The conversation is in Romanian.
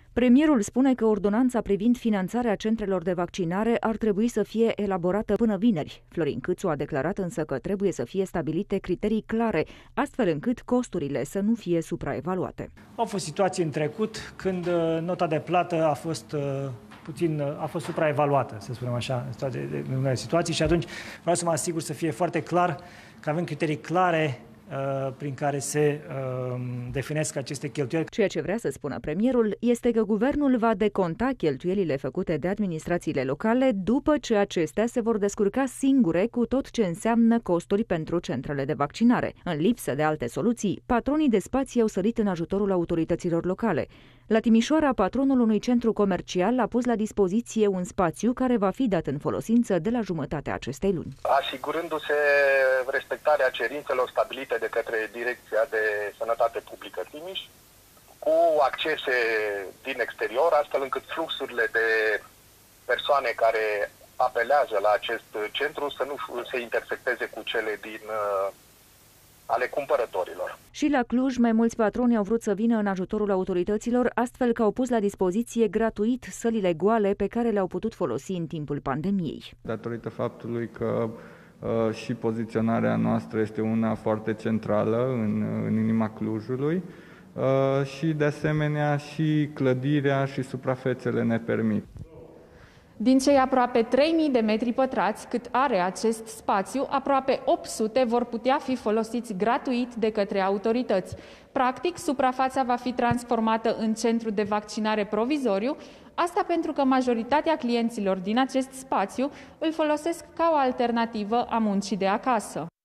Premierul spune că ordonanța privind finanțarea centrelor de vaccinare ar trebui să fie elaborată până vineri. Florin Câțu a declarat însă că trebuie să fie stabilite criterii clare, astfel încât costurile să nu fie supraevaluate. Au fost situații în trecut când nota de plată a fost supraevaluată, să spunem așa, în unele situații, și atunci vreau să mă asigur să fie foarte clar că avem criterii clare prin care se definesc aceste cheltuieli. Ceea ce vrea să spună premierul este că guvernul va deconta cheltuielile făcute de administrațiile locale după ce acestea se vor descurca singure cu tot ce înseamnă costuri pentru centrele de vaccinare. În lipsă de alte soluții, patronii de spații au sărit în ajutorul autorităților locale. La Timișoara, patronul unui centru comercial a pus la dispoziție un spațiu care va fi dat în folosință de la jumătatea acestei luni. Asigurându-se respectarea cerințelor stabilite de către Direcția de Sănătate Publică Timiș, cu accese din exterior, astfel încât fluxurile de persoane care apelează la acest centru să nu se intersecteze cu cele ale cumpărătorilor. Și la Cluj, mai mulți patroni au vrut să vină în ajutorul autorităților, astfel că au pus la dispoziție gratuit sălile goale pe care le-au putut folosi în timpul pandemiei. Datorită faptului că și poziționarea noastră este una foarte centrală în inima Clujului și, de asemenea, și clădirea și suprafețele ne permit. Din cei aproape 3.000 de metri pătrați cât are acest spațiu, aproape 800 vor putea fi folosiți gratuit de către autorități. Practic, suprafața va fi transformată în centru de vaccinare provizoriu, asta pentru că majoritatea clienților din acest spațiu îl folosesc ca o alternativă a muncii de acasă.